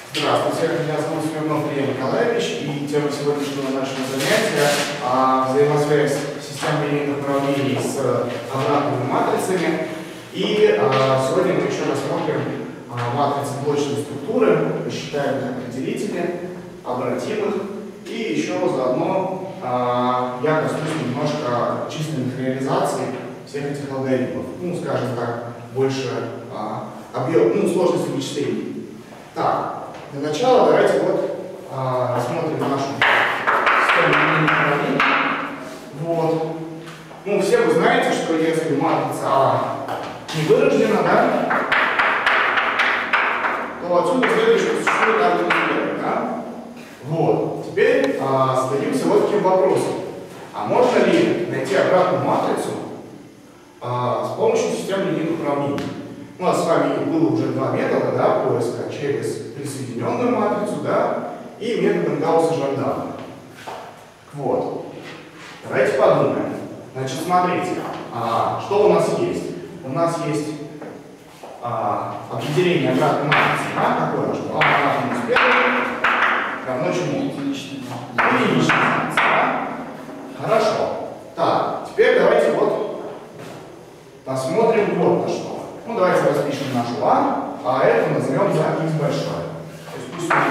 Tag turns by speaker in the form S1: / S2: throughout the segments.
S1: Здравствуйте, меня зовут Смирнов Илья Николаевич, и тема сегодняшнего нашего занятия взаимосвязь систем линейных уравнений с обратными матрицами. И сегодня мы еще рассмотрим матрицы блочной структуры, посчитаем их определители, обратим их, и еще заодно я коснусь немножко численных реализаций всех этих алгоритмов. Ну, скажем так, больше объем, сложности вычислений. Так. Для начала давайте рассмотрим нашу систему линейных уравнений. Вот. Все вы знаете, что если матрица А не вырождена, да, то отсюда следует, что существует альфа-сфера, да? Вот. Теперь зададимся вот таким вопросом. А можно ли найти обратную матрицу с помощью системы линейных уравнений? У нас с вами было уже два метода, да, поиска через присоединенную матрицу, да, и методом Гаусса-Жордана. Вот. Давайте подумаем. Значит, смотрите, что у нас есть? У нас есть определение обратной матрицы, да, какое, что А равно минус 1 равно чему? Единичной матрице, да? Хорошо. Так, теперь давайте посмотрим вот на что. Давайте распишем нашу А это назовем за x большое. То есть пусть у нас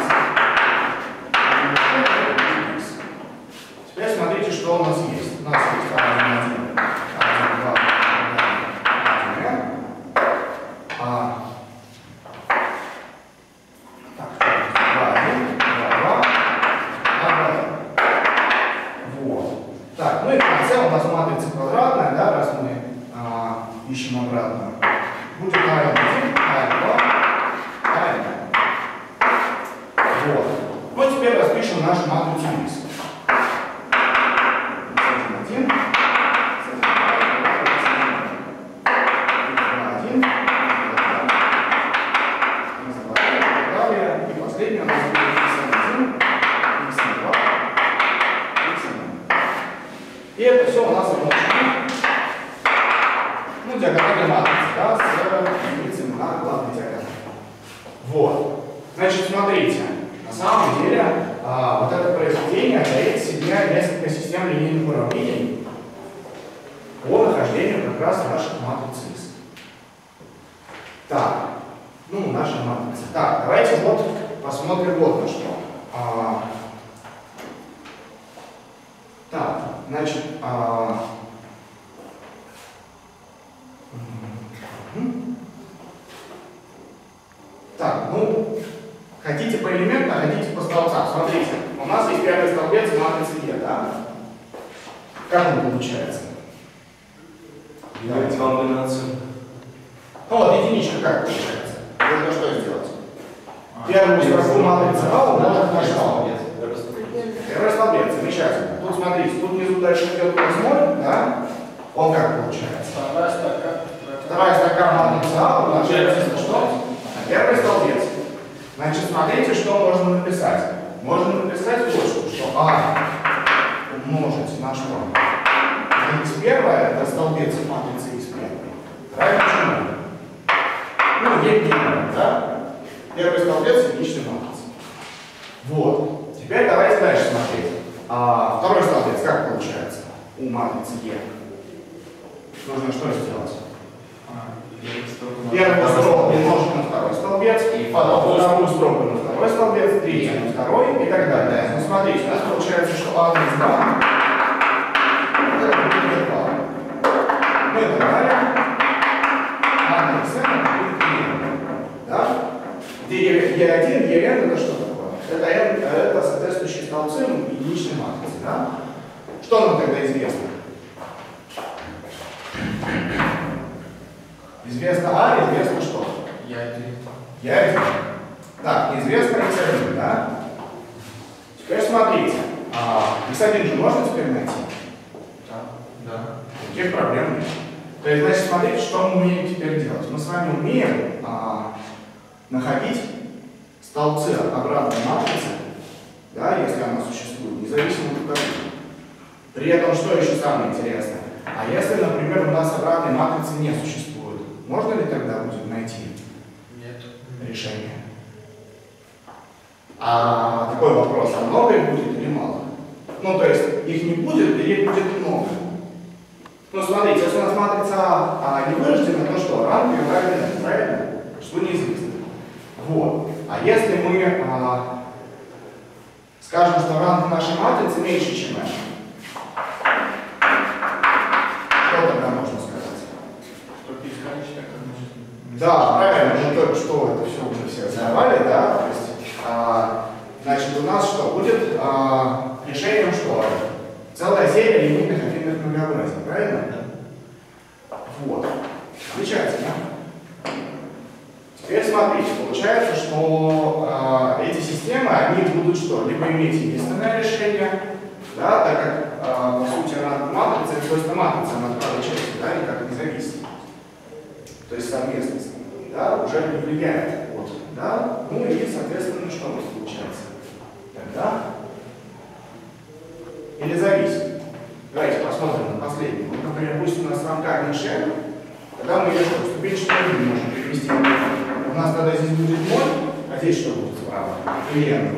S1: x. Теперь смотрите, что у нас есть. У нас есть А1, 1, 2, 1, так, 2, 1, 2, 2, 1. Вот. Так, и в конце у нас матрица квадратная, да, раз мы ищем обратную. Будет А1, А2, А1. Вот. Теперь распишем нашу матрицу x. 1, 1, далее. И последний у нас будет x1, x2, x1. И это все у нас равно диагонали матрицы, да, с единицами на главной диагонали. Вот. Значит, смотрите, на самом деле вот это произведение дает себе несколько систем линейных уравнений по нахождению как раз наших матриц X. Так, наша матрица. Так, давайте посмотрим вот на что. Так, значит, так, хотите поэлементно, хотите по столбцам. Смотрите, у нас есть первый столбец матрицы Е, да? Как он получается?
S2: Давайте комбинацию.
S1: Единичка как получается? Нужно что сделать? Первую строку матрицы А умножить на что? Первый столбец, замечательно. Тут смотрите, тут внизу дальше идет у нас 0, да? Он как получается? Вторая строка матрицы А умножается на что? На первый столбец. Значит, смотрите, что можно написать. Можно написать вот что А умножить на что? На x1 это столбец матрицы x1. Равен чему? Е1, да? Первый столбец единичной матрицы. Вот. Теперь давайте дальше смотреть. Второй столбец как получается у матрицы Е? Нужно что сделать? Первую строку умножить на второй столбец, потом вторую строку на второй столбец, третью на второй и так далее. Смотрите, у нас получается, что А из 2 это будет 2. Мы добавим А из N будет 3. Да? Где Е1, Е1 это что такое? Это соответствующие столбцы единичной матрицы. Да? Что нам тогда известно? Известно А, известно что? Е1. Так, неизвестно x1, да? Теперь смотрите. x1 же можно теперь найти?
S2: Да.
S1: Никаких проблем нет. То есть, значит, смотрите, что мы умеем теперь делать. Мы с вами умеем находить столбцы обратной матрицы, да, если она существует, независимо от какой. При этом, что еще самое интересное? А если, например, у нас обратной матрицы не существует, можно ли тогда будет найти решение? Такой вопрос, а много их будет или мало? Ну, то есть, их не будет или их будет много? Ну, смотрите, если у нас матрица не вырождена, то что? Ранг ее равен, правильно? Что неизвестно. Вот. А если мы скажем, что ранг нашей матрицы меньше, чем n, что тогда можно сказать?
S2: Что бесконечное количество.
S1: Да, правильно, мы только что это все уже все разобрали, да? То есть, значит, у нас что? Будет решением что? Целая серия линейных афинных многообразий, правильно? Да. Вот. Замечательно. Теперь смотрите, получается, что эти системы, они будут что? Либо иметь единственное решение, да, так как, по сути, матрица, это свойство матрицы, она от правой части, да, никак не зависит. То есть совместность, да, уже не влияет. Вот, да? Ну и, соответственно, что у нас получается? Тогда или зависит. Давайте посмотрим на последний. Вот, например, пусть у нас рамка меньше n, тогда мы ее что, ступенчатую линию можем перевести. У нас тогда здесь будет 0, а здесь что будет справа? Или n?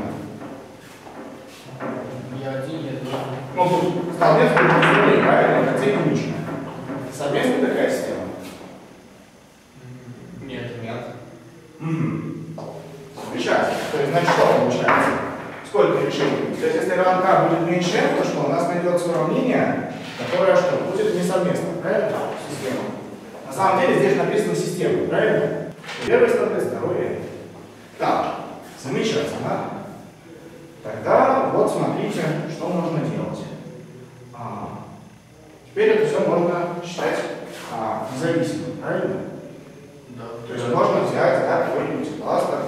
S2: Я один, я два.
S1: Ну, тут совместно будет 0, правильно? Это единичная. Совместно такая система?
S2: Нет. Нет.
S1: Замечательно. То есть, значит, что получается? Сколько решений? То есть, если ранг будет меньше n, то что? У нас найдется уравнение, которое что? Будет несовместно, правильно? Система. На самом деле здесь написано система, правильно? Первый стандартный, второй n. Так, замечательно. Тогда вот смотрите, что можно делать. Теперь это все можно считать независимым, правильно?
S2: Да.
S1: То есть можно взять, да, какой-нибудь кластер,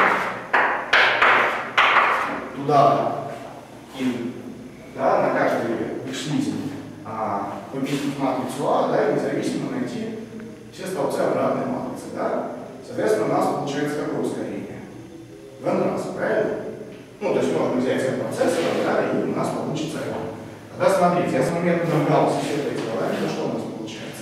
S1: туда и, да, на каждый вычислитель поместить матрицу А, да, и независимо найти все столбцы обратной матрицы, да. Соответственно, у нас получается какое ускорение? В n раз, правильно? Ну, то есть можно взять этот процессор, да, и у нас получится n. Тогда смотрите, если мы методом Гаусса все это делаем, то что у нас получается?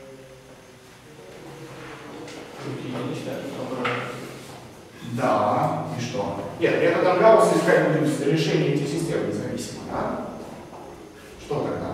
S1: Да, и что? Нет, методом Гаусса искать будем решение этих систем независимо, да? Что тогда?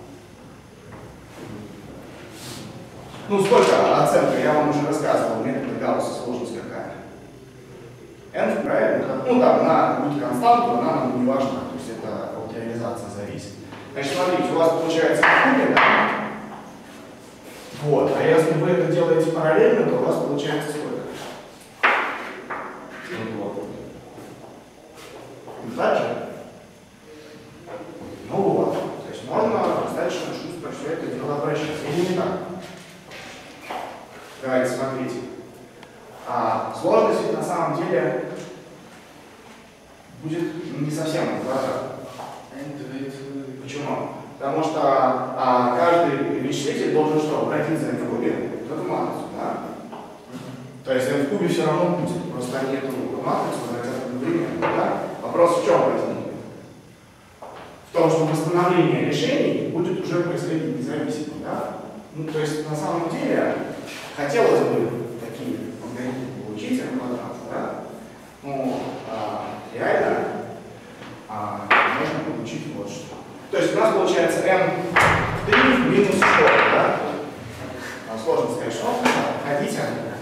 S1: Ну, сколько оценка? Я вам уже рассказывал, метод Гаусса сложность какая? N, правильно? Ну да, на какую-то константу, она нам не важна, то есть это от реализации зависит. Значит, смотрите, у вас получается кубик, да? Вот, а если вы это делаете параллельно, то у вас получается сколько? Так же? Ну вот, то есть можно достаточно шустро все это дело обращать. Или не так? Давайте смотрите. Сложность на самом деле будет не совсем квадрат. Почему? Потому что каждый вычислитель должен что? Обратиться в кубе в эту матрицу, да? То есть n в кубе все равно будет, просто они эту матрицу обратят одновременно, да? Вопрос в чем возникнет? В том, что восстановление решений будет уже происходить независимо, да? Ну, то есть на самом деле хотелось бы такие алгоритмы получить n квадрат, да? Ну, реально можно получить вот что. То есть у нас получается n3 минус что, да? Сложно сказать, что. Ходите.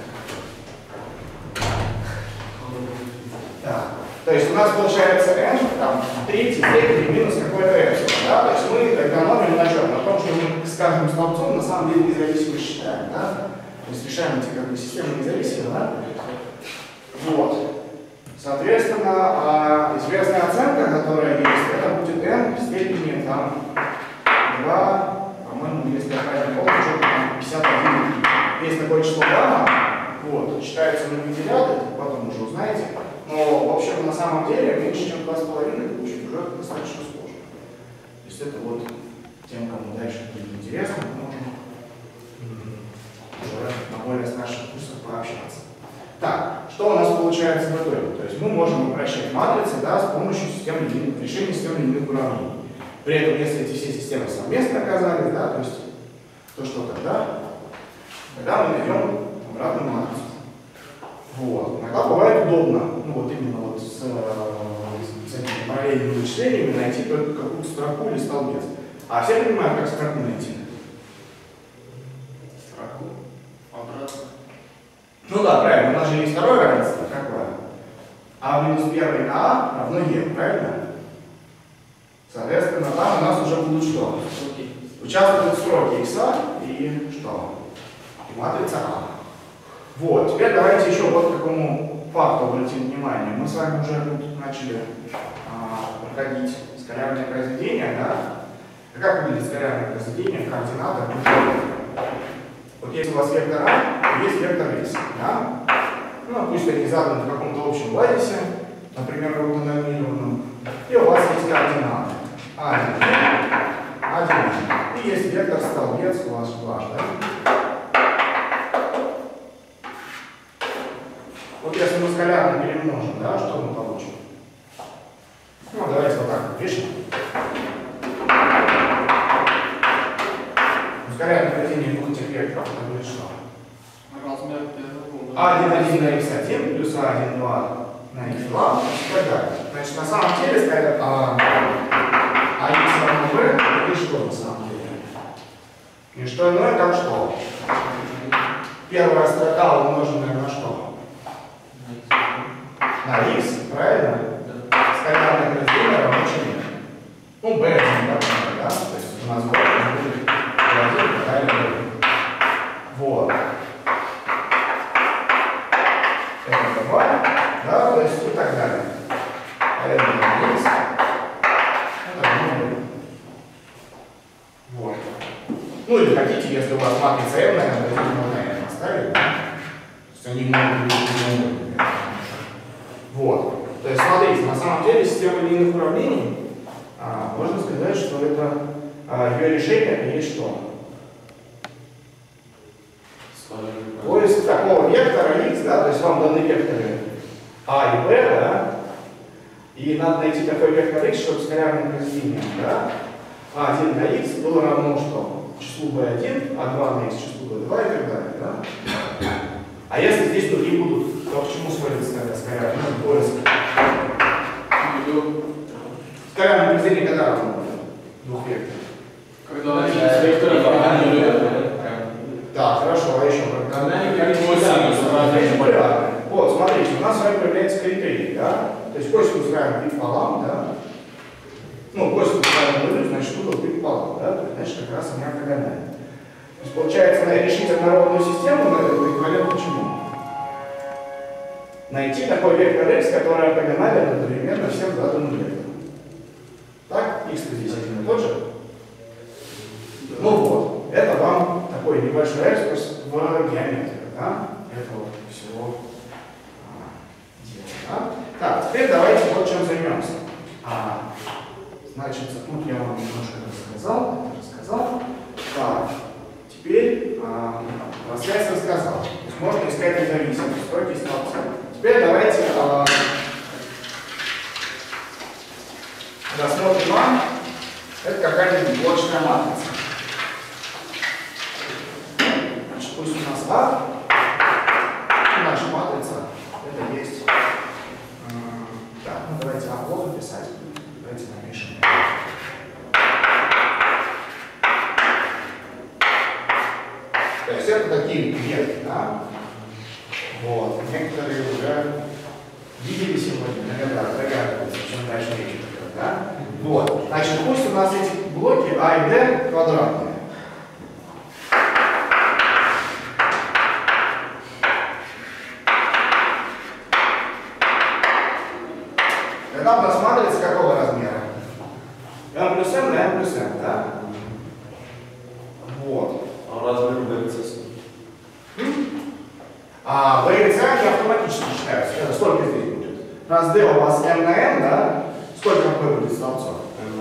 S1: Да. То есть у нас получается n, там, третий степени минус какой-то эпсилон, да? То есть мы экономим на чем? На том, что мы с каждым столбцом на самом деле независимо считаем, да? То есть решаем эти как бы системы независимо, да? Вот. Соответственно, известная оценка, которая есть, это будет n в степени там 2, по-моему, если я правильно помню, что-то там 51. Есть такое число гамма, вот, считается на вентиляторе, потом уже узнаете. Но, в общем, на самом деле, меньше, чем 2,5 получить уже достаточно сложно. То есть это вот тем, кому дальше будет интересно, мы можем уже на более старших курсах пообщаться. Так, что у нас получается в итоге? То есть мы можем обращать матрицы, да, с помощью решения систем линейных уравнений. При этом, если эти все системы совместно оказались, да, то есть, то что тогда? Тогда мы найдем обратную матрицу. Вот. Иногда бывает удобно, ну вот именно вот с этими параллельными вычислениями найти только какую-то строку или столбец. А все понимают, как строку найти?
S2: Строку. Обратно.
S1: Ну да, правильно, у нас же есть второе равенство, какое? А минус 1 на А равно Е, правильно? Соответственно, там у нас уже будут что? Участвуют строки x и что? И матрица А. Вот, теперь давайте еще вот к какому факту обратим внимание. Мы с вами уже тут начали проходить скалярные произведения, да? А как выглядит скалярное произведение в координатах? Вот есть у вас вектор А, есть вектор x, да? Ну, пусть они заданы в каком-то общем базисе, например, равнономерном, и у вас есть координаты А1, А1, и есть вектор столбец ваш, да? Вот если мы скалярно перемножим, да, что мы получим? Ну, давайте вот так пишем. Скалярное произведение двух этих векторов, это будет что?
S2: Размер первого.
S1: А1 на x1 плюс А1, 2 на x2 и так далее. Значит, на самом деле скалярное x равно b, это что на самом деле? Не что иное, как что? Первая строка умноженная на что? На x, правильно? Скалярное произведение равно чему? Ну, b1, например, да? То есть у нас b будет b1, правильно? Вот. Это 2, да, то есть и так далее. Это x, это 0. Вот. Ну или хотите, если у вас матрица m, наверное, то можно n оставить, да? То есть они могут быть не. Вот. То есть, смотрите, на самом деле система линейных уравнений, можно сказать, что это ее решение есть что? Поиск такого вектора x, да, то есть вам даны векторы А и b, да, и надо найти такой вектор x, чтобы скалярным произведением, да, А1 на x было равно что? Числу b1, А2 на x числу b2 и так далее, да? А если здесь другие будут, то к чему сводится тогда скалярный поиск? Скалярное произведение когда равно двух векторов?
S2: Когда векторы равны.
S1: Да, хорошо, а еще вот, смотрите, у нас с вами появляется критерий, да? То есть косинус равен пополам, да? Ну, косинус равен нулю, значит, угол пополам, да? То есть, значит, как раз они ортогональны. То есть, получается, решить однородную систему, это эквивалентно чему? Найти такой вектор x, который ортогонален одновременно всем заданным векторам. Так? X здесь один и тот же. Ну вот, это вам такой небольшой экскурс в геометрию, да? Этого всего дела, да? Так, теперь давайте вот чем займемся. Значит, тут я вам немножко рассказал. Так, теперь про связь рассказал. То есть можно искать независимость, строки столбца. Теперь давайте рассмотрим вам, это какая-нибудь блочная матрица. Значит, пусть у нас А, наша матрица, это есть. Так, ну давайте А плохо писать. Давайте напишем. То есть это такие ветки, да? Вот. Некоторые уже видели сегодня, наверное, догадываются, о чем дальше речь идет, да? Вот. Значит, пусть у нас эти блоки А и Д квадратные. Это у нас матрица какого размера? m плюс n на m плюс n, да? Вот.
S3: А размер БЦС?
S1: B и C они автоматически считаются. Сколько здесь будет? Раз D у вас m на n, да? Сколько какой будет столбцов?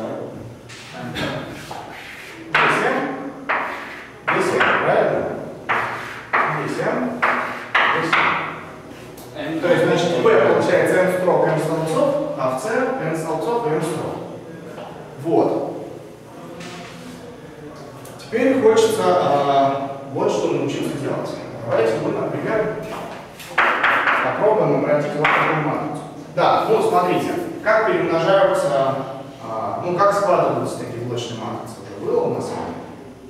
S1: Здесь m? Здесь m, правильно? Здесь m, здесь m. То есть, значит, в B получается m строк, m столбцов, а в C m столбцов и m строк. Вот. Теперь хочется вот что научиться делать. Давайте мы, например, попробуем обратить вот такую матрицу. Да, ну смотрите, как перемножаются, ну как складываются такие блочные матрицы. Уже было у нас с вами?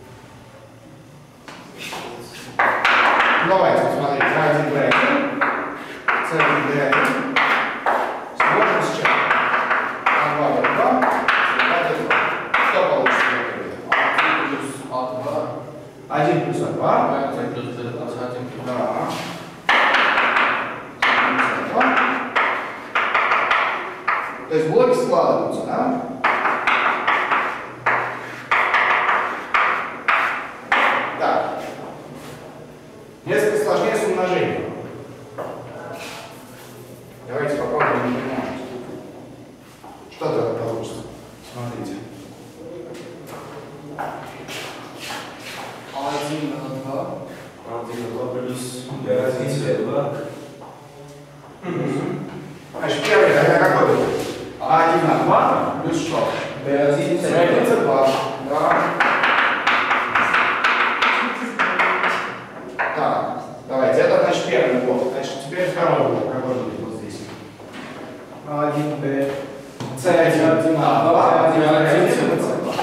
S1: Давайте посмотрите. А1, B1, C1, D1. Сможем с чем? А2, B2, C2, D2. Что получится в ответе? 1 плюс А2.
S2: 1 плюс D2.
S1: Да. То есть блоки складываются, да? Так. Несколько сложнее с умножением. Давайте попробуем умножить. Что тогда получится? Смотрите.
S2: А1 на 2.
S3: 1 на 2 плюс B1 2.
S1: Значит, первый тогда какой будет? А1 на 2 плюс что?
S3: B1
S1: C1, C2. Да. Так, давайте, это значит первый блок. Значит, теперь второй блок. Какой будет вот здесь?
S3: А1 B
S1: C1, 1 на 2,
S2: C1,
S1: C1,
S2: C2.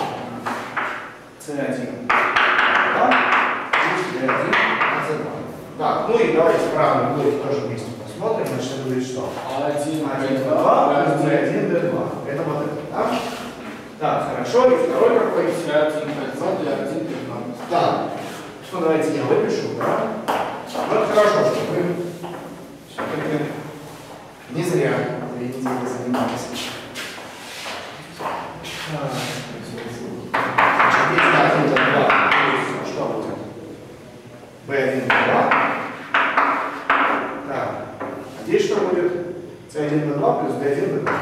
S1: C1. Да? И C1, C2. Так, ну и давайте правильно блоки тоже вместе посмотрим. Значит, это будет что?
S2: А1
S1: 1, 2, плюс C1, D2. Это вот это, да? Так, хорошо. И второй какой?
S2: C1 P2, D1 P2.
S1: Так, что давайте я выпишу, да? Ну, это хорошо, что мы все-таки не зря 2 недели занимались. Значит, здесь 1, 2, плюс что будет? B1, 2. Так, а здесь что будет? C1, B2 плюс D1, B2.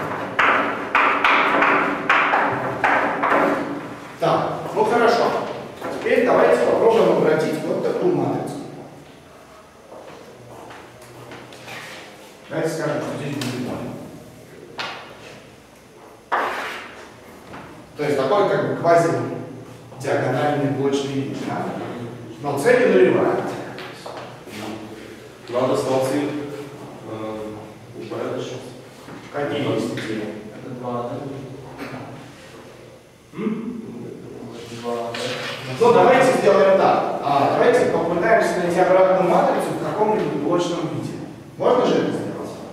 S1: Так, ну хорошо. Теперь давайте попробуем обратить вот такую матрицу. Давайте скажем, что здесь будет 0. То есть такой как бы квази-диагональный блочный вид. Да? Но цель нулевая.
S3: Надо столбцы упорядочить.
S1: Какие есть идеи?
S2: Это 2,
S1: Ну, давайте сделаем так. Давайте попытаемся найти обратную матрицу в каком-нибудь блочном виде. Можно же это сделать?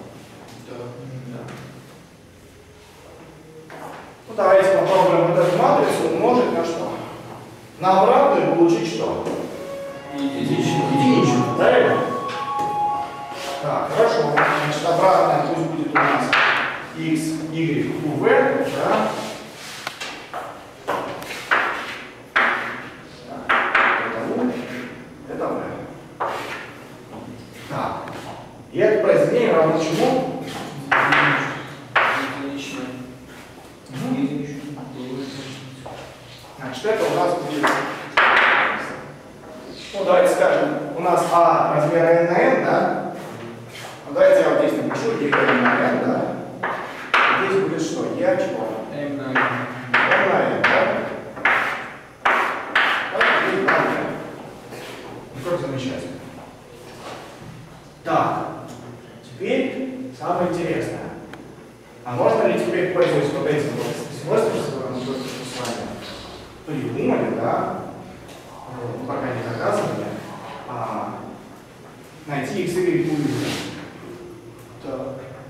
S1: Ну, давайте попробуем вот эту матрицу умножить на что? На обратную и получить что? Единичку, правильно? Так, хорошо. Значит, обратная пусть будет у нас x, y, u, v, да? Это v. Так. И это произведение равно чему? Значит, это у нас будет, ну давайте скажем, у нас А размера n на n, да? Ну давайте я вот здесь напишу e n на n, да? Здесь будет что? E чего?
S2: M на
S1: n на n, да? Так, здесь 2n. Ну как замечательно. Так, теперь самое интересное. А можно ли теперь, пользуясь вот этим свойством, которое мы только что с вами придумали, да, ну, пока не доказывали, найти x, y, u, v. Так.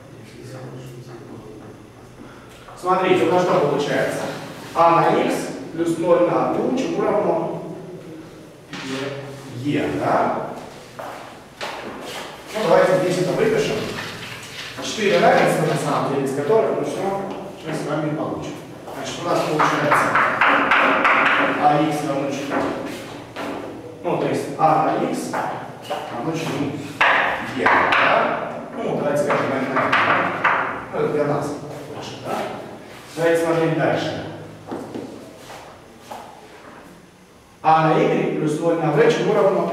S1: Смотрите, у нас что получается? А на x плюс 0 на u, чему равно? E, да? Ну, давайте здесь это выпишем. 4 равенства, на самом деле, из которых мы все сейчас с вами получим. Значит, у нас получается ax равно чему? Ну, то есть a на x равно чему? E, да? Ну, давайте скажем n на n, да? Ну, это для нас лучше, да? Давайте смотреть дальше. А на y плюс 0 на v чему равно?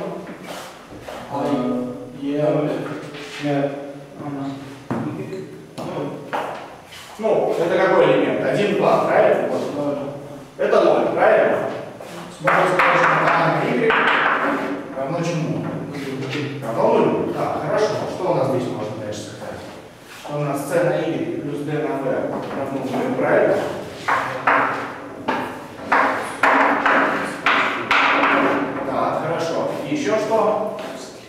S1: Нет. Ну, это какой элемент? 1, 2, правильно? Вот. Это 0, правильно? Можно сказать, что А на y равно чему? Равно 0. Да, хорошо. Что у нас здесь можно дальше v равно нулю, правильно? Да, хорошо. И еще что?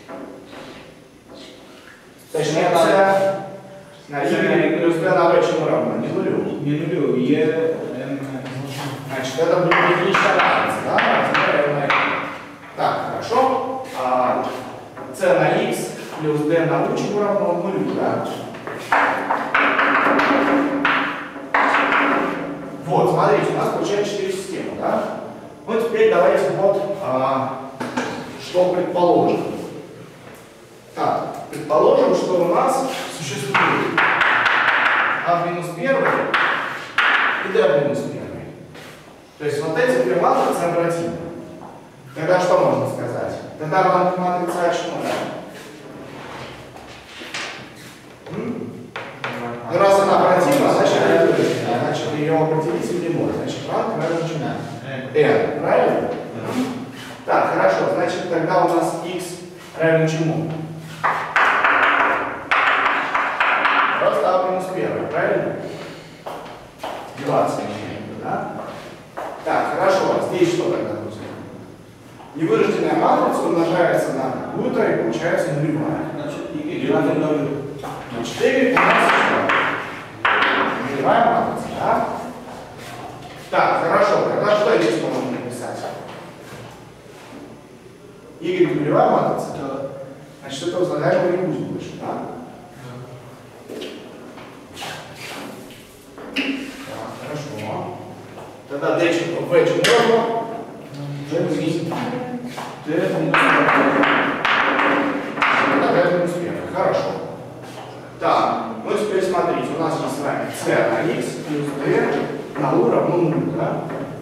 S1: Точнее, на y плюс b на v чему равно? Не нулю.
S3: Не нулю, e, n.
S1: Значит, это будет единичная разница, да? Размер на x. Так, хорошо. c на x плюс d на u чему равно нулю, да? Вот, смотрите, у нас получается 4 системы, да? Ну, теперь давайте вот, что предположим. Так, предположим, что у нас существует а минус 1 и d минус 1. То есть вот эти две матрицы обратимы. Тогда что можно сказать? Тогда матрица А чему, да? Ну, раз она обратима, значит ее определитель не может. Значит, ранг равен чему? n, правильно? Так, хорошо. Значит, тогда у нас x равен чему? Просто А минус 1, правильно? 20, да? Так, хорошо. Здесь что тогда будет? Невыраженная матрица умножается на какую-то и получается нулевая.
S3: Значит, y равен 0.
S1: Значит, y у нас нулевая матрица, да? Так, хорошо. Тогда что здесь можно написать? Y нулевая матрица?
S2: Да.
S1: Значит, это возлагаемого не будет больше, да? Так, хорошо. Тогда d чему v чему равно?
S3: d минус 1.
S1: Тогда d минус 1. Хорошо. Так, ну теперь смотрите, у нас есть с вами c на x плюс d на u равно 0, да?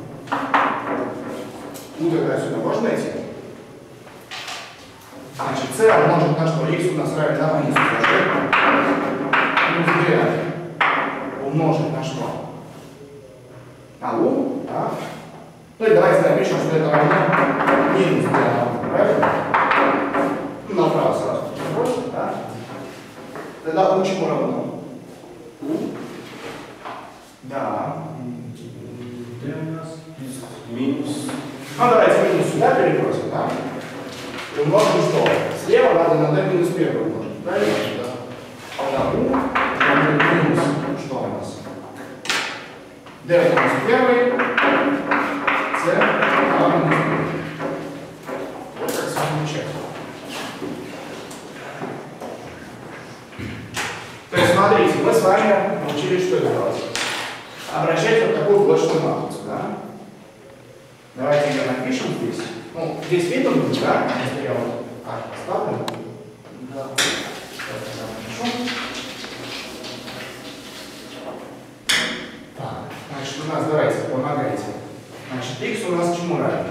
S1: U тогда сюда можно найти? Значит, c умножить на что? X у нас равен на минус 1. Плюс d умножить на что? На u, да? Ну и давайте напишем, что это равно минус d на u, правильно? Ну, направо сразу бросим, да? Тогда u чему равно? U? Да.
S3: d у нас минус.
S1: Ну давайте минус сюда перебросим, да? И умножим что? Слева надо на d минус 1 умножить, правильно? Да. Тогда u минус что у нас? d минус 1, c a минус 1. Вот как все замечательно. То есть смотрите, мы с вами научились что делать? Обращать вот такую блочную матрицу, да? Давайте ее напишем здесь. Ну, здесь видно будет, да? Если я вот так поставлю.
S2: Да.
S1: Напишу. Так, значит, у нас, давайте, помогайте. Значит, x у нас чему равен?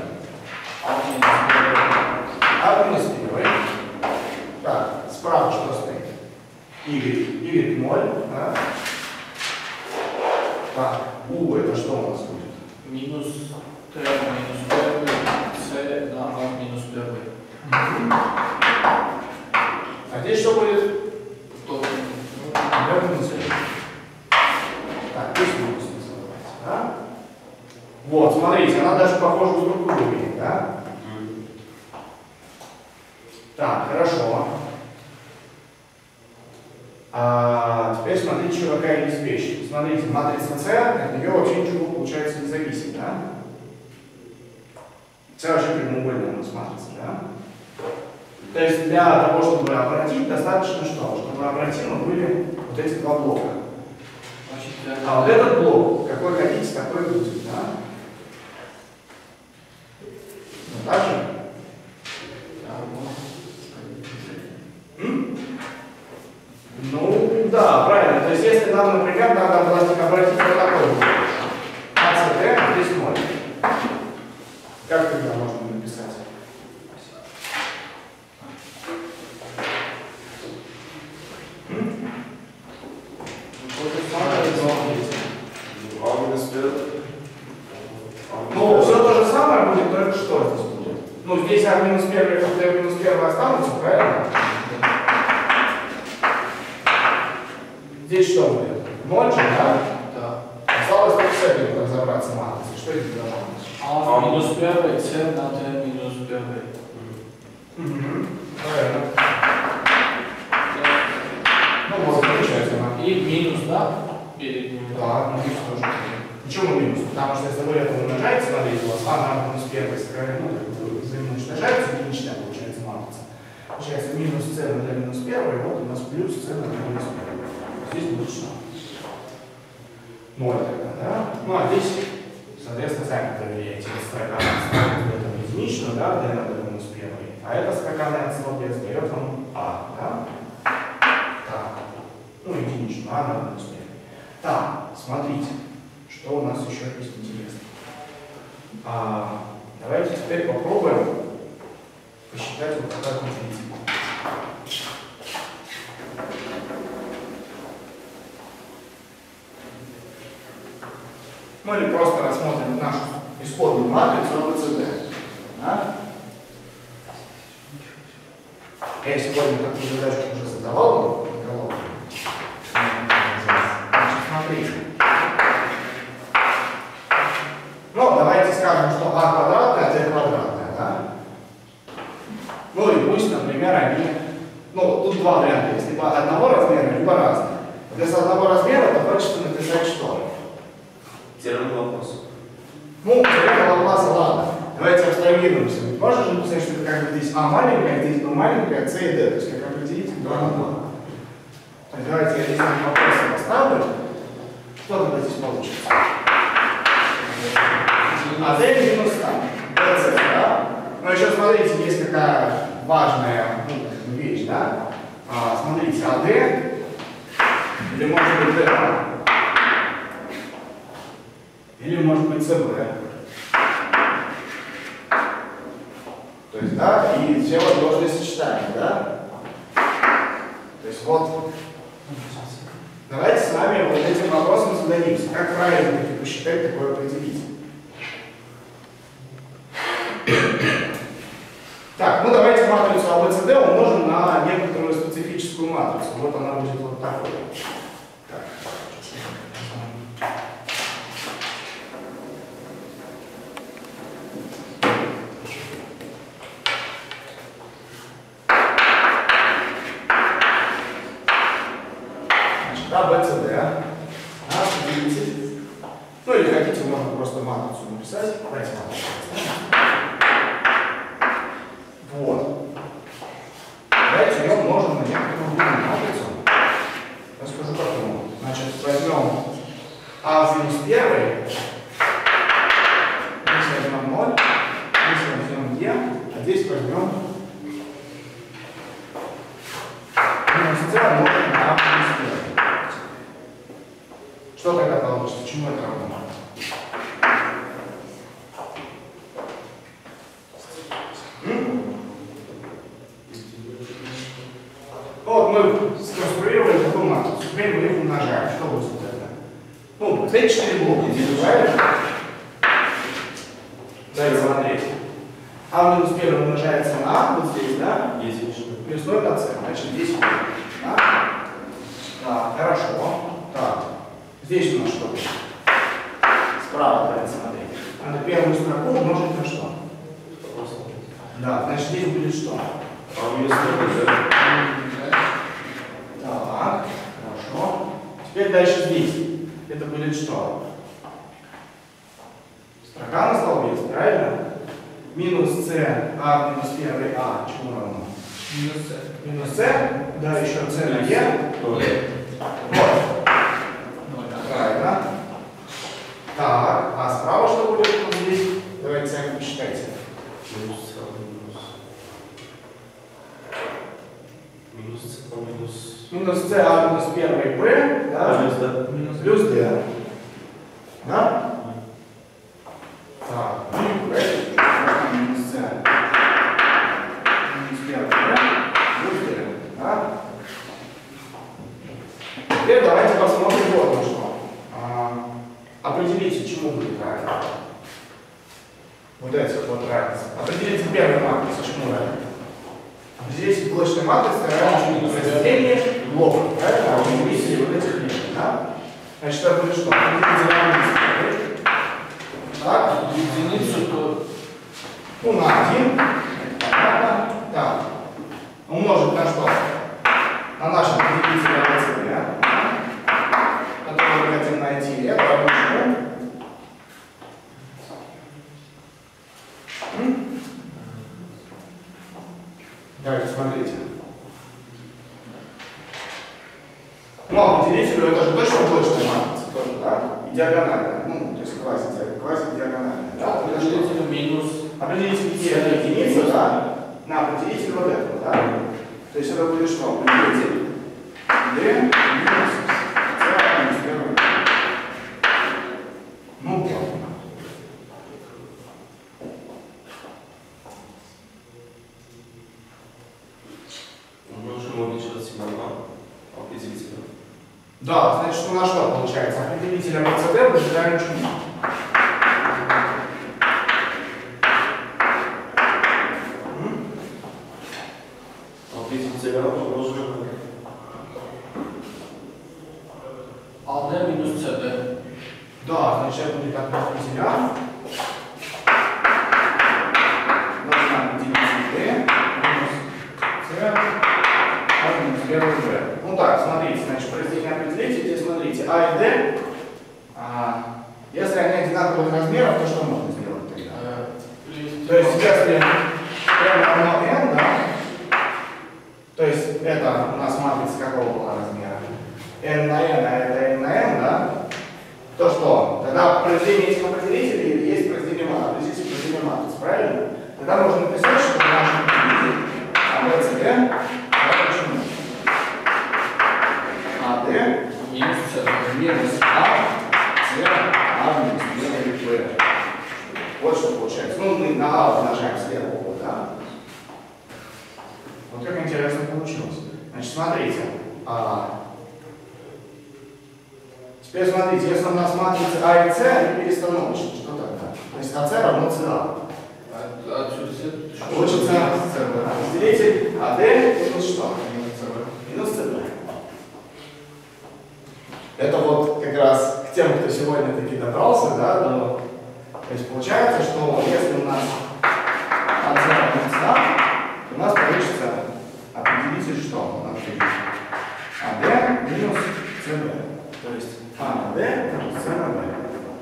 S1: А минус 1. Так, справа что стоит? Y 0, да? Так, u это что у нас будет?
S2: Минус t минус 1, c на а минус 1.
S1: А здесь что будет?
S2: То
S1: d минус 1. Так, здесь минус называется, да? Вот, смотрите, она даже похожую структуру имеет, да? Так, хорошо. Теперь смотрите, еще какая есть вещь. Смотрите, матрица C, от нее вообще ничего получается не зависит, да? C вообще прямоугольная у нас матрица, да? То есть для того, чтобы обратить, достаточно что? Чтобы обратимы были вот эти два блока.
S2: значит,
S1: А вот этот блок, какой хотите, такой будет, да? Ну, так же? Ну, да, правильно. То есть, если нам, например, надо обратить вот такой блок. АЦТ здесь 0. Как тогда можно написать? Ну, все то же самое будет, только что здесь будет? Ну, здесь А минус 1 и D минус 1 останутся, правильно? Здесь что будет? 0 же, да?
S2: Да.
S1: Осталось только с этим разобраться матрицей. Что это должно быть?
S2: А минус 1, С на Д минус 1.
S1: Правильно. Ну вот, замечательно.
S2: И минус, да? Перед ним.
S1: Да, минус тоже. Почему минус? Потому что если вы это умножаете, смотрите, у вас А на минус 1 взаимоуничтожаются, единичная получается матрица. Получается минус С на D минус 1, и вот у нас плюс С на D минус 1. Здесь будет что? 0 тогда, да? Ну а здесь, соответственно, сами проверяете. Это строка ставит это единичную, да, D на D минус 1. А эта строка на столбец дает вам А, да? Так. Ну, единичную, А на минус 1. Так, смотрите. Что у нас еще есть интересно? Давайте теперь попробуем посчитать вот такой конфликт. Ну или просто рассмотрим нашу исходную матрицу АБЦД. Да? Я сегодня такую задачку уже задавал. Значит, смотрите. Ну, давайте скажем, что А квадратная, Д квадратная, да? Ну и пусть, например, они... Ну, тут два варианта есть. Либо одного размера, либо разных. Если одного размера, то хочется написать что?
S3: Теорема Лапласа.
S1: Ну, теорема Лапласа, ладно. Давайте абстрагируемся. Можно же написать, что это как бы здесь А маленькая, здесь B маленькая, С и D. То есть как определить 2 на 2. То есть давайте я здесь вопрос поставлю. Что тогда здесь получится? А D минус А. BC, да? Но еще смотрите, есть какая важная вещь, да? Смотрите, АД или может быть ДА, или может быть СБ. То есть, да, и все возможные сочетания, да? То есть вот, давайте с вами вот этим вопросом зададимся. Как правильно посчитать такое определить? Так, ну давайте матрицу АБЦД умножим на некоторую специфическую матрицу. Вот она будет вот такой. Так. Значит, АБЦД. Ну или хотите, можно просто матрицу написать. Давайте матрицу. Вот. Давайте ее умножим на некоторую другую матрицу. Я скажу какому. Значит, возьмем А в минус 1, здесь возьмем 0, здесь возьмем Е, а здесь возьмем минус С умножить на А в минус 1. Что тогда получится? Чему это равно? Вот мы сконструировали такую матрицу. Теперь мы их умножаем. Что будет это? Ну, эти 4 блока здесь, правильно? Давайте смотреть. А в минус 1 умножается на А, вот здесь, да? Плюс 0 на С. Значит, здесь да? Так, хорошо. Так. Здесь у нас что будет? Справа давайте смотреть. Надо первую строку умножить на что? Да, значит, здесь будет что? Так, хорошо. Теперь дальше здесь. Это будет что? Строка на столбец, правильно? Минус С, А минус 1 А, чему равно?
S2: Минус С.
S1: Минус С, да, еще С на Е. Вот. Правильно. Так, а справа что будет вот здесь? Давайте сами посчитайте. Минус С, А минус 1 Б, да? Плюс Д. Да? Так, и минус С. Минус 1 Б, плюс Д. Да? Теперь давайте посмотрим вот на что. Определите, чему будет равен. Вот этих вот разниц. Определите первую матрицу, чему равен. Здесь блочная матрица равна разделение блоков, правильно? А вы увидели вот этих линий, да? Значит, это будет что? Так,
S2: Единицу, то
S1: ну, на 1. Понятно. Так. Умножить на что? На наш определитель АБЦД, который мы хотим найти. Это равно чему? Давайте, смотрите. Ну, определителю это же точно точная матрица, тоже, да? И диагональная. Ну, то есть квази-диагональная. Да?
S2: определитель минус.
S1: Определитель единицы, да? На определитель вот этого, да? То есть это будет что? Определитель D минус C минус первый. Ну, вот.
S3: Можем увеличивать сигнал определителя.
S1: Да, значит, что на что получается? Определитель АБЦД будет равен чему?
S3: Определителя умноженного на
S2: АД минус СД.
S1: Да, значит, это будет определитель А. Нужно определитель D минус C минус первый B. Ну так, смотрите, значит, произведение определителей, здесь смотрите, А и D. Если они одинаковых размеров, то что можно сделать тогда? То есть, если M равно N, да? То есть, это у нас матрица какого была размера? N на N, а это N на N, да? То что? Тогда произведение этих определителей есть произведение матриц, правильно? Тогда можно написать, что наш определитель АБЦД равен чему? АД
S2: Минус СД.
S1: минус А, С, А минус Б. Вот что получается. Ну, мы на А умножаем слева, да? Вот как интересно получилось. Значит, смотрите. Теперь смотрите, если у нас матрицы А и С, они перестановочны, что тогда? То есть АС равно СА.
S2: Отсюда следует.
S1: Получится разделитель АД минус что? Минус СБ. Это вот как раз к тем, кто сегодня таки добрался, да, до... То есть получается, что если у нас АС равно СА, у нас получится определитель что? АД минус СБ. То есть А на D минус С на B.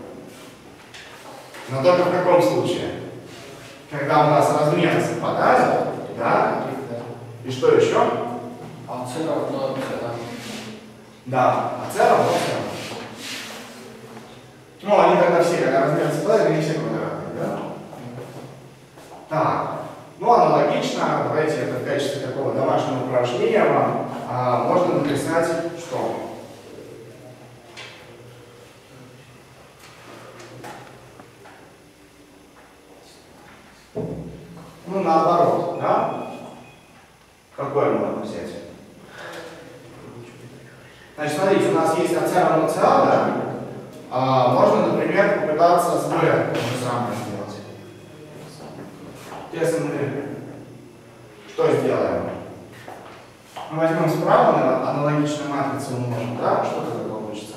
S1: Но только в каком случае? Когда у нас размеры совпадают, да? И что еще?
S2: АС равно СД.
S1: Да, а С равно С. Ну, они тогда все, когда размеры совпадают, они все квадратные, да? Так, ну аналогично, давайте это в качестве такого домашнего упражнения вам можно написать что? Ну, наоборот, да? Какое можно взять? Значит, смотрите, у нас есть АС равно СА, да? Можно, например, попытаться с B то же самое сделать. Если мы что сделаем? Мы возьмем справа аналогичную матрицу умножим, да? Что тогда получится?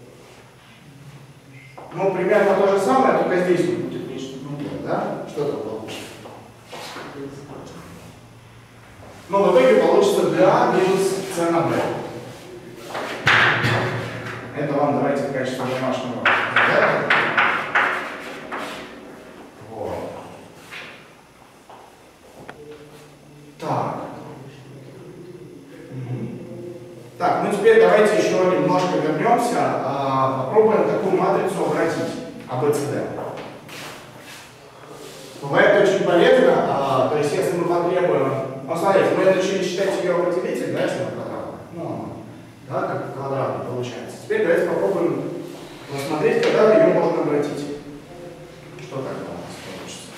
S1: Ну, примерно то же самое, только здесь будет нечто другое, да? Что тогда получится? Ну, в итоге получится DA минус С на B. Это вам давайте в качестве домашнего задания. Вот. Так. Так, ну теперь давайте еще немножко вернемся, попробуем такую матрицу обратить, АБЦД. Бывает очень полезно, то есть если мы потребуем, ну смотрите, мы начали считать ее определитель, да, если на квадратный, ну, да, как квадратный получается. Теперь давайте попробуем посмотреть, когда ее можно обратить. Что тогда у нас получится?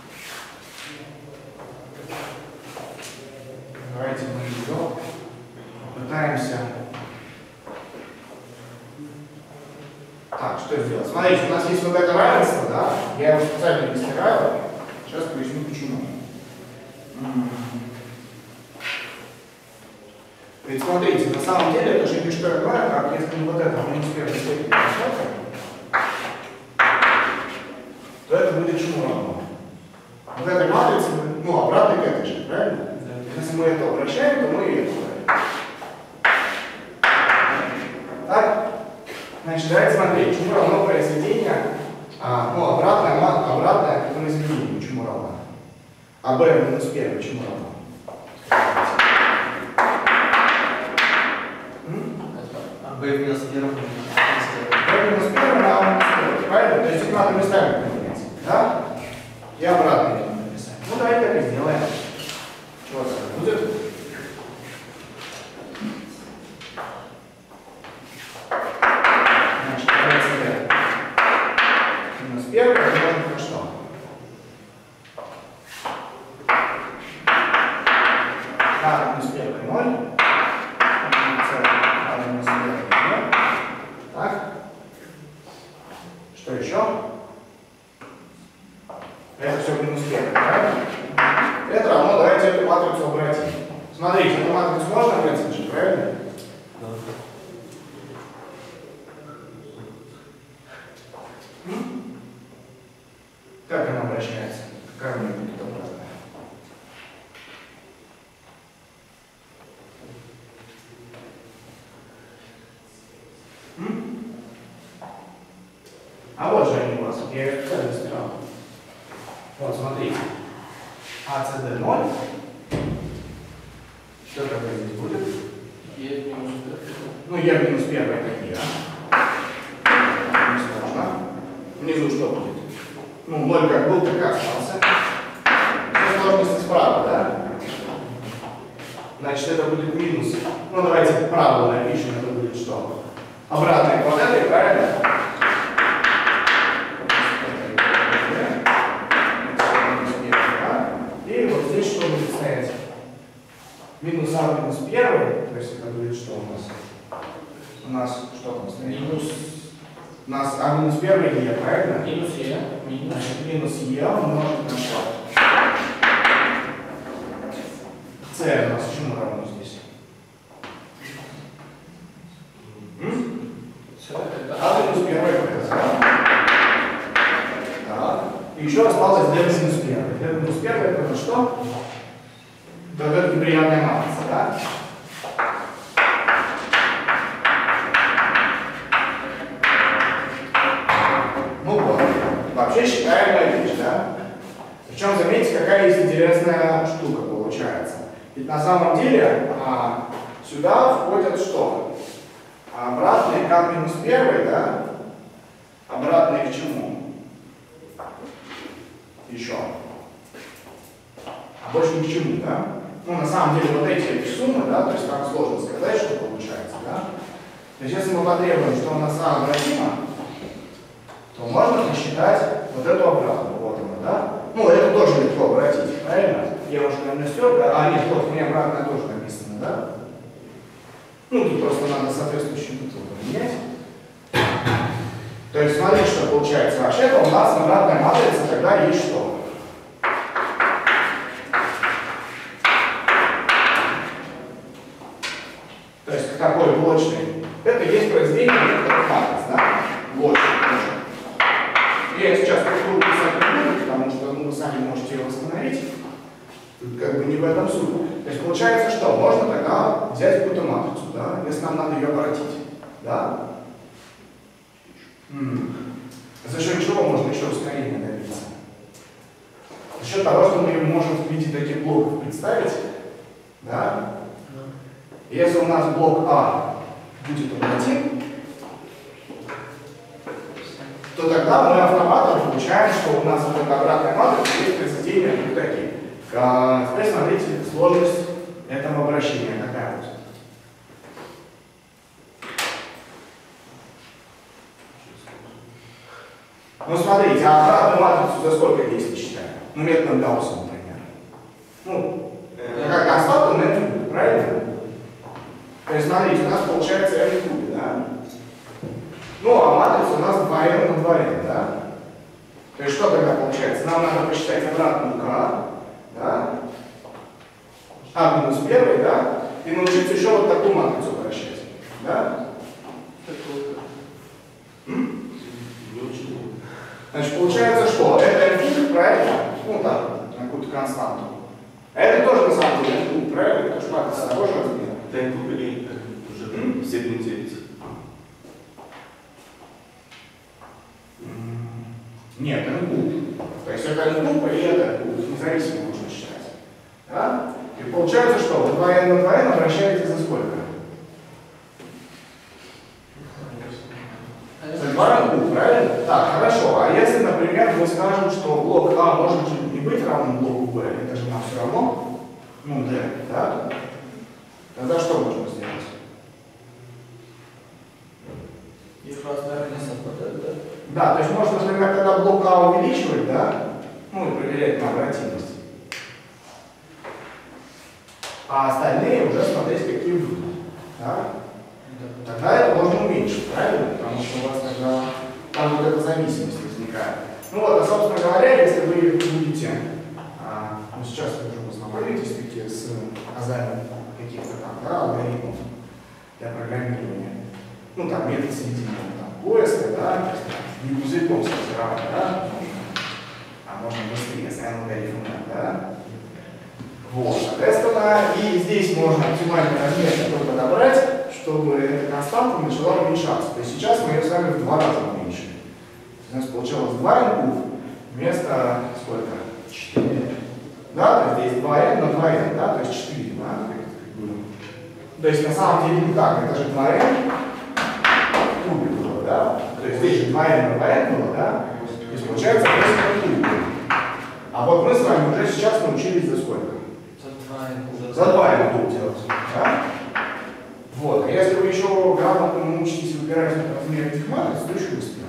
S1: Давайте мы ее попытаемся. Так, что сделать? Смотрите, у нас есть вот это равенство, да? Я его специально не стираю. Сейчас поясню почему. Ведь смотрите, на самом деле это же не что иное, как если мы вот это минус первой степени Значит, давайте смотреть, чему равно произведение, обратное к произведению, чему равно. А b минус 1 чему равно?
S2: А b минус 1 равно
S1: b минус 1 равно 1, правильно? То есть их надо местами поменять, да? И обратно их надо написать. Ну, давайте так и сделаем. Чего это будет? Значит, давайте минус 1 умножить на что? А минус 1 0. Минус 1 0. Так. Что еще? Это все минус 1, правильно? Это равно, давайте эту матрицу обратим. Смотрите, эту матрицу можно обратить же, правильно?
S3: Да.
S1: Как она обращается? Какая у нее будет обратная? А вот же они у вас. Я их целый стирал. Вот, смотрите. АЦД 0. Что такое здесь будет?
S2: Е минус 1.
S1: Ну, Е минус 1 какие, а? Не сложно. Внизу что будет? Ну, 0 как был, так и остался. Все сложности справа, да? Значит, это будет минус. Ну, давайте правую напишем, это будет что? Обратное к вот этой, правильно? И вот здесь что будет стоять? Минус А минус 1, то есть это будет что у нас? У нас что там стоит?
S2: Минус.
S1: У нас А минус 1 Е, правильно?
S2: Минус Е. Минус.
S1: Значит, минус Е умножить на что? С у нас чему равно здесь? А минус 1 да? И еще осталось D минус 1. D минус 1 это что? Это неприятная матрица, да? Ну вот. Вообще считаемая вещь, да? Причем заметьте, какая есть интересная штука получается. Ведь на самом деле сюда входят что? Обратные к минус 1, да? Обратные к чему? Еще. А больше ни к чему, да? Ну, на самом деле, вот эти суммы, да, то есть там сложно сказать, что получается, да? То есть, если мы потребуем, что у нас А обратимо, то можно посчитать вот эту обратную, вот она, да? Ну, это тоже легко обратить, правильно? Я уже наверное стер, да? А, нет, вот, у меня обратная тоже написано, да? Ну, тут просто надо соответствующим буквам поменять. То есть, смотрите, что получается. Вообще-то у нас обратная матрица тогда есть что? То есть, такой блочный. Это есть произведение некоторых матриц, да? Блочный тоже. Я сейчас попробую писать не буду, потому что вы сами можете ее восстановить. Тут как бы не в этом суть. То есть, получается, что? Можно тогда взять какую-то матрицу, да? Если нам надо ее обратить. Да? За счет чего можно еще ускорение добиться? За счет того, что мы ее можем в виде таких блоков представить, да? Если у нас блок А будет обратим, то тогда мы автоматом получаем, что у нас вот обратная матрица есть произведение вот такие. Теперь смотрите сложность этого обращения какая будет. Ну смотрите, а обратную матрицу за сколько действий считаем? Ну методом Гаусса, например. Ну, как константу, но это будет, правильно? То есть смотрите, у нас получается n в кубе, да? Ну, а матрица у нас 2n на 2n, да? То есть что тогда получается? Нам надо посчитать обратную k, да? А минус 1, да? И научиться еще вот такую матрицу обращать, да? Значит, получается, что это n, правильно? Ну так, на какую-то константу. А это тоже на самом деле n, правильно? Потому что матрица того же размера.
S3: Это n или уже в степени 9?
S1: Нет, это куб. То есть это куб и это куб, независимо можно считать. Да? И получается, что вы 2n на 2n обращаете за сколько? За 2n куб, правильно? Так, хорошо. А если, например, мы скажем, что блок А может не быть равным блоку B, это же нам все равно, ну, D, да? Тогда что можно сделать?
S2: Их размеры не совпадают, да?
S1: Да, то есть можно, например, когда блок А увеличивать, да, ну и проверять на обратимость. А остальные уже смотреть, какие будут. Да? Тогда это можно уменьшить, правильно? Потому что у вас тогда там вот эта зависимость возникает. Ну вот, а собственно говоря, если вы будете, ну сейчас вы уже познакомитесь таки с азами каких-то там, да, алгоритмов для программирования, ну там метод соединения, там, поиска, да, не языком сортировать, да, а можно быстрее, с алгоритмом, да. Вот, соответственно, и здесь можно оптимальный размер такой подобрать, чтобы эта константа начала уменьшаться. То есть сейчас мы ее с вами в 2 раза уменьшили. У нас получилось 2n куб вместо сколько? 4. Да, то есть здесь 2n на 2n, да, то есть 4, да, то есть на самом деле не так, это же 2n в кубе было, да, то есть здесь же 2n на 2n было, да, то есть получается 8 куб. А вот мы с вами уже сейчас научились за сколько? За 2n куб делать, да? Вот, а если вы еще грамотно научитесь выбирать размер этих матриц, то еще быстрее.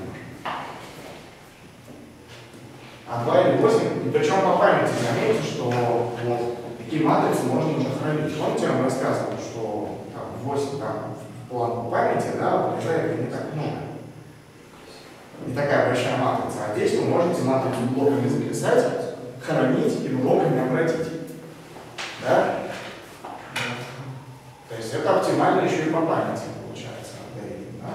S1: А 2 или 8, и причем по памяти заметьте, что вот такие матрицы можно уже хранить. Помните, я вам рассказывал, что там, 8 там, в план памяти, да, влезает не так много. Не такая большая матрица. А здесь вы можете матрицу блоками записать, хранить и блоками обратить. Да? То есть это оптимально еще и по памяти получается. Да?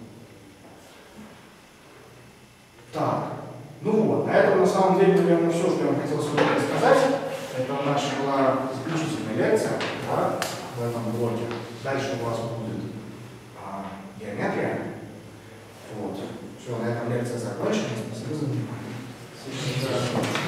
S1: Так, ну вот, на этом на самом деле, наверное, все, что я вам хотел сегодня рассказать. Это наша была заключительная лекция, да, в этом блоке. Дальше у вас будет геометрия. Вот. Все, на этом лекция закончена. Спасибо за внимание.